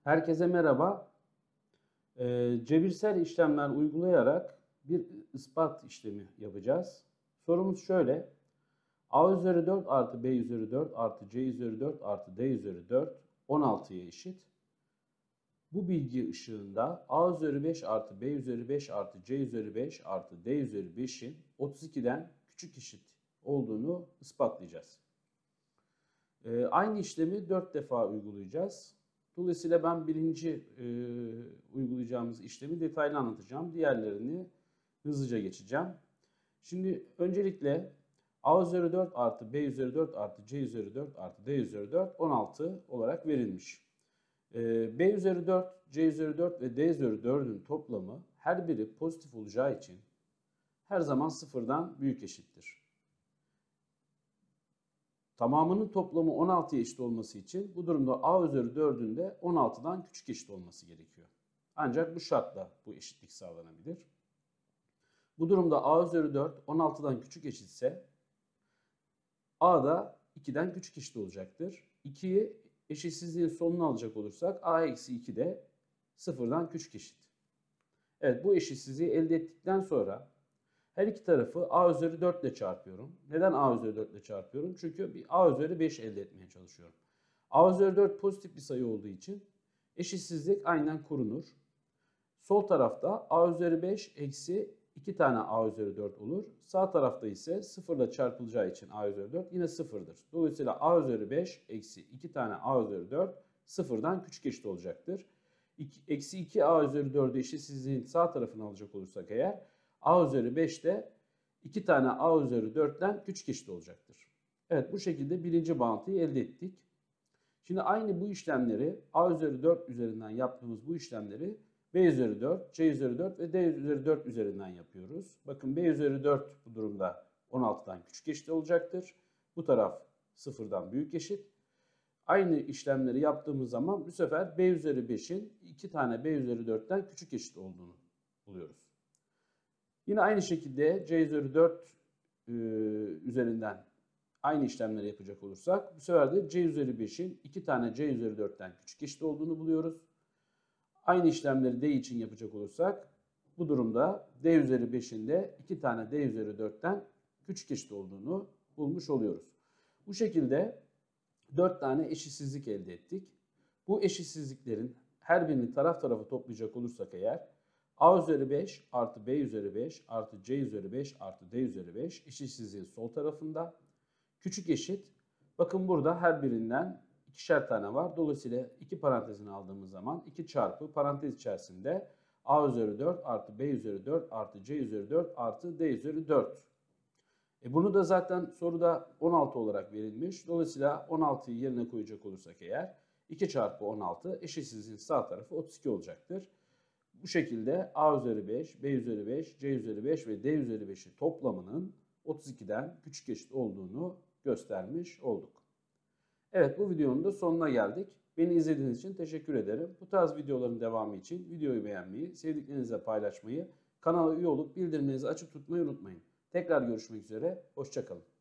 Herkese merhaba. Cebirsel işlemler uygulayarak bir ispat işlemi yapacağız. Sorumuz şöyle. A üzeri 4 artı B üzeri 4 artı C üzeri 4 artı D üzeri 4 16'ya eşit. Bu bilgi ışığında A üzeri 5 artı B üzeri 5 artı C üzeri 5 artı D üzeri 5'in 32'den küçük eşit olduğunu ispatlayacağız. Aynı işlemi 4 defa uygulayacağız. Dolayısıyla ben birinci uygulayacağımız işlemi detaylı anlatacağım. Diğerlerini hızlıca geçeceğim. Şimdi öncelikle A üzeri 4 artı B üzeri 4 artı C üzeri 4 artı D üzeri 4 16 olarak verilmiş. B üzeri 4, C üzeri 4 ve D üzeri 4'ün toplamı her biri pozitif olacağı için her zaman sıfırdan büyük eşittir. Tamamının toplamı 16'ya eşit olması için bu durumda A üzeri 4'ün de 16'dan küçük eşit olması gerekiyor. Ancak bu şartla bu eşitlik sağlanabilir. Bu durumda A üzeri 4 16'dan küçük eşitse A da 2'den küçük eşit olacaktır. 2'yi eşitsizliğin sonuna alacak olursak A eksi 2 de 0'dan küçük eşit. Evet, bu eşitsizliği elde ettikten sonra her iki tarafı A üzeri 4 ile çarpıyorum. Neden A üzeri 4 ile çarpıyorum? Çünkü bir A üzeri 5 elde etmeye çalışıyorum. A üzeri 4 pozitif bir sayı olduğu için eşitsizlik aynen korunur. Sol tarafta A üzeri 5 eksi 2 tane A üzeri 4 olur. Sağ tarafta ise 0 ile çarpılacağı için A üzeri 4 yine 0'dır. Dolayısıyla A üzeri 5 eksi 2 tane A üzeri 4 0'dan küçük eşit olacaktır. Eksi 2 A üzeri 4'ü eşitsizliğin sağ tarafına alacak olursak eğer A üzeri 5 de 2 tane A üzeri 4'ten küçük eşit olacaktır. Evet, bu şekilde birinci bağıntıyı elde ettik. Şimdi aynı bu işlemleri A üzeri 4 üzerinden yaptığımız bu işlemleri B üzeri 4, C üzeri 4 ve D üzeri 4 üzerinden yapıyoruz. Bakın B üzeri 4 bu durumda 16'dan küçük eşit olacaktır. Bu taraf 0'dan büyük eşit. Aynı işlemleri yaptığımız zaman bu sefer B üzeri 5'in 2 tane B üzeri 4'ten küçük eşit olduğunu buluyoruz. Yine aynı şekilde C üzeri 4 üzerinden aynı işlemleri yapacak olursak bu sefer de C üzeri 5'in 2 tane C üzeri 4'ten küçük eşit olduğunu buluyoruz. Aynı işlemleri D için yapacak olursak bu durumda D üzeri 5'in de 2 tane D üzeri 4'ten küçük eşit olduğunu bulmuş oluyoruz. Bu şekilde 4 tane eşitsizlik elde ettik. Bu eşitsizliklerin her birini taraf tarafa toplayacak olursak eğer A üzeri 5 artı B üzeri 5 artı C üzeri 5 artı D üzeri 5 eşitsizliğin sol tarafında küçük eşit. Bakın burada her birinden ikişer tane var. Dolayısıyla iki parantezini aldığımız zaman 2 çarpı parantez içerisinde A üzeri 4 artı B üzeri 4 artı C üzeri 4 artı D üzeri 4. Bunu da zaten soruda 16 olarak verilmiş. Dolayısıyla 16'yı yerine koyacak olursak eğer 2 çarpı 16 eşitsizliğin sağ tarafı 32 olacaktır. Bu şekilde A üzeri 5, B üzeri 5, C üzeri 5 ve D üzeri 5'i toplamının 32'den küçük eşit olduğunu göstermiş olduk. Evet, bu videonun da sonuna geldik. Beni izlediğiniz için teşekkür ederim. Bu tarz videoların devamı için videoyu beğenmeyi, sevdiklerinizle paylaşmayı, kanala üye olup bildirimlerinizi açık tutmayı unutmayın. Tekrar görüşmek üzere, hoşça kalın.